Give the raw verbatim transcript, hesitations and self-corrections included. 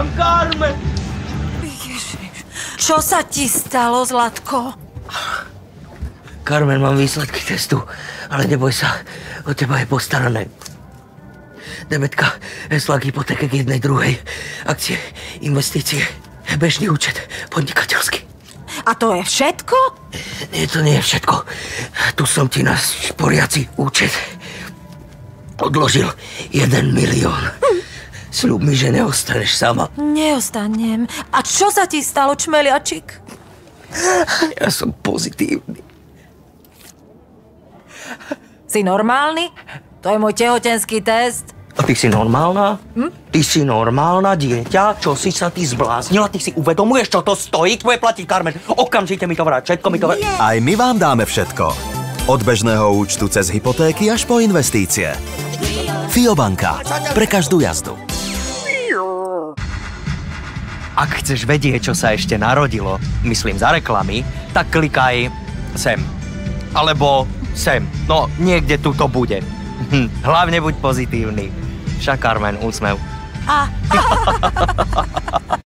tam Carmen! Ježiš, čo sa ti stalo, Zlatko? Carmen, mám výsledky testu, ale neboj sa, o teba je postarané. Demetka, heslák, hypotéka k jednej druhej, akcie, investície, bežný účet, podnikateľský. A to je všetko? Nie, to nie je všetko. Tu som ti na šporiaci účet odložil jeden milión. Hm. Sľub mi, že neostaneš sama. Neostanem. A čo sa ti stalo, čmeliačik? Ja som pozitívny. Si normálny? To je môj tehotenský test. A ty si normálna? Hm? Ty si normálna, dieťa? Čo si sa ty zbláznila? Ty si uvedomuješ, čo to stojí? Tvoje platí, Carmen. Okamžite mi to vráť. Všetko mi to vráť. Aj my vám dáme všetko. Od bežného účtu cez hypotéky až po investície. Fiobanka. Pre každú jazdu. Ak chceš vedieť, čo sa ešte narodilo, myslím za reklamy, tak klikaj sem. Alebo sem. No, niekde tu to bude. Hlavne buď pozitívny. Však, Carmen, úsmev. A...